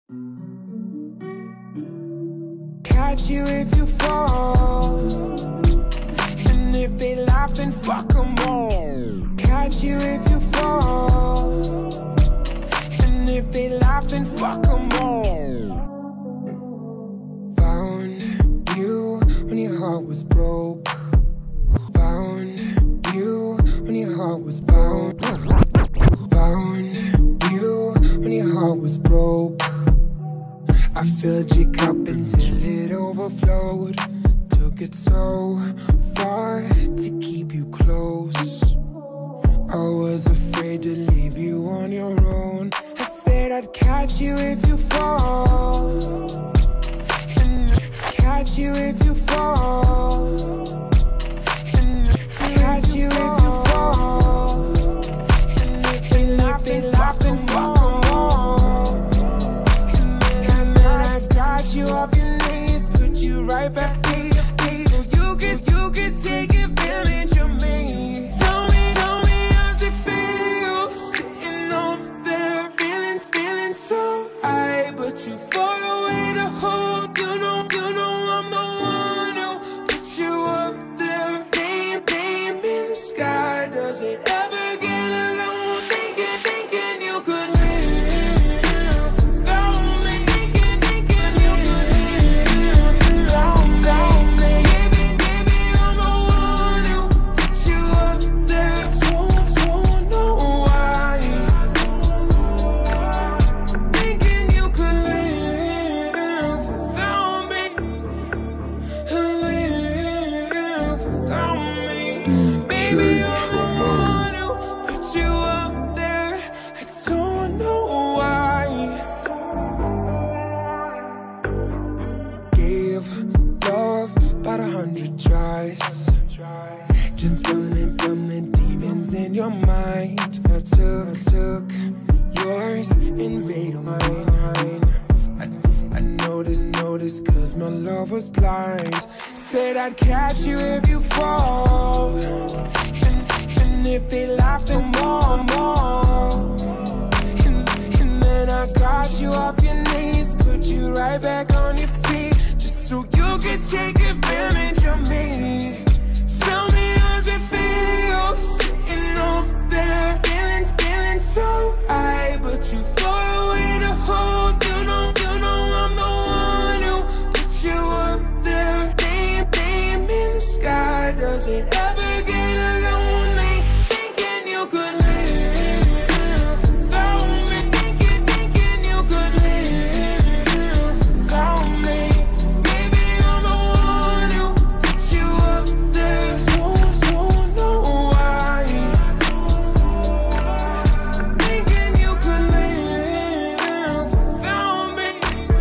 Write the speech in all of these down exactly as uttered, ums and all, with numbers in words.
Catch you if you fall, and if they laugh, then fuck them all. Catch you if you fall, and if they laugh, then fuck them all. Found you when your heart was broke. Found you when your heart was bound. Found you when your heart was broke. I filled your cup until it overflowed. Took it so far to keep you close. I was afraid to leave you on your own. I said I'd catch you if you fall, and catch you if you fall, and catch you if you fall, and if they laugh, they laugh, then fuck them all. And then I got you off your knees, put you right back feet to feet. You could, you could take advantage of me. Tell me, tell me how's it feel, sitting over there, feeling, feeling so high, but too far away to hold. You know, you know I'm the one who put you up there. Name, name in the sky, does it ever get alone? Thinking, thinking you could live without me. Thinking, thinking you could live without me. Baby, baby, I'm the one who put you up there. So, so know why. Thinking you could live without me, live without me. Baby, I'm the one who put you up there. I don't know why. Gave love about a hundred tries, just feeling from the demons in your mind. Now took, took yours and made mine. I, I noticed, noticed, cause my love was blind. Said I'd catch you if you fall, and, and if they laugh, then more, more. And, and then I got you off your knees, put you right back on your feet, just so you could take advantage of me. Tell me how's it feel, sitting up there, feeling, feeling so high, but too far away to hold. You know, you know I'm the one who put you up there. Name, name in the sky, does it ever get lonely? Thinking you could live without me. Thinking, thinking you could live without me. Maybe I'm the one who put you up there. So, so know why. Thinking you could live without me,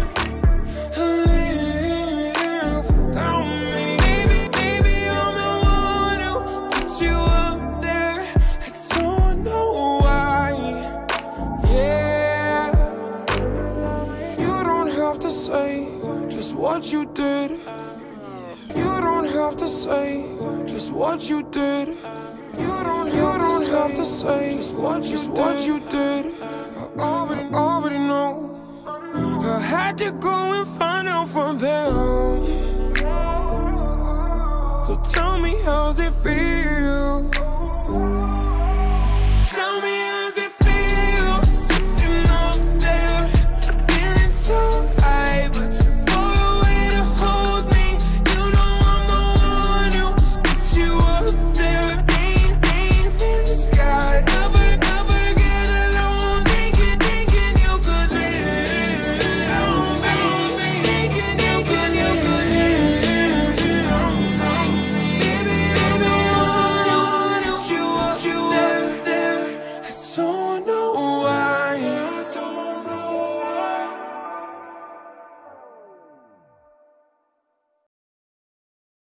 live without me. Baby, baby, I'm the one who put you up there. I don't know why. Yeah. You don't have to say just what you did. You don't have to say just what you did. You don't, you don't have to say just what you, just what you did. I already, already know. I had to go and find out from them. So tell me how's it feel,